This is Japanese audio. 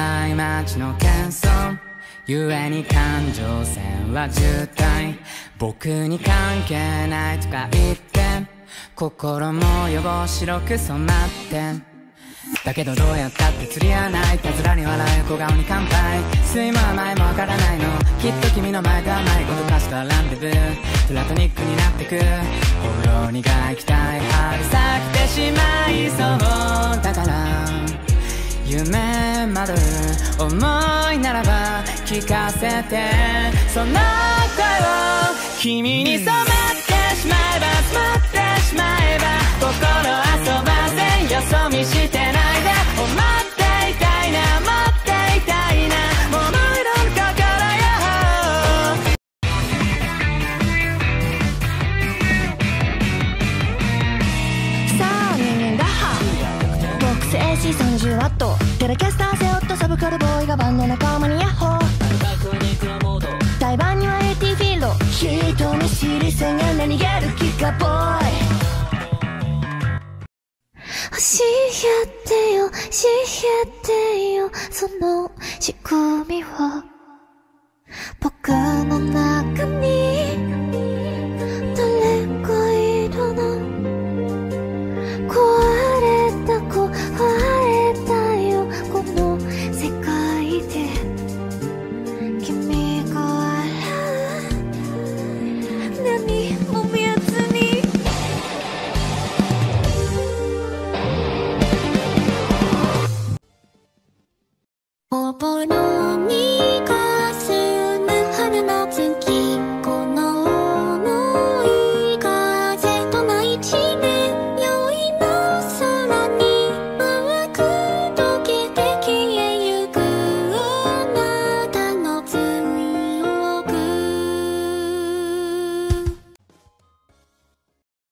ない街の喧騒ゆえに感情線は渋滞僕に関係ないとか言って心も汚白く染まってだけどどうやったって釣り合わないたずらに笑う小顔に乾杯酸いも甘いもわからないのきっと君の前と甘いことかしたランデブープラトニックになってくほろ苦い期待春咲きてしまいそうだから夢惑う思いならば聞かせてその声を君に染まってしまえば染まってしまえば心遊ばせよそ見してないで思っていたいな持っていたいな桃色の心よさあ人間打破ボックス AC30 ワットテレキャスター背負ったサブカルボーイがバンド仲間にヤッホー対バンには AT フィールド人見知りせが何がる気かボーイ教えてよ教えてよその仕組みを僕の中に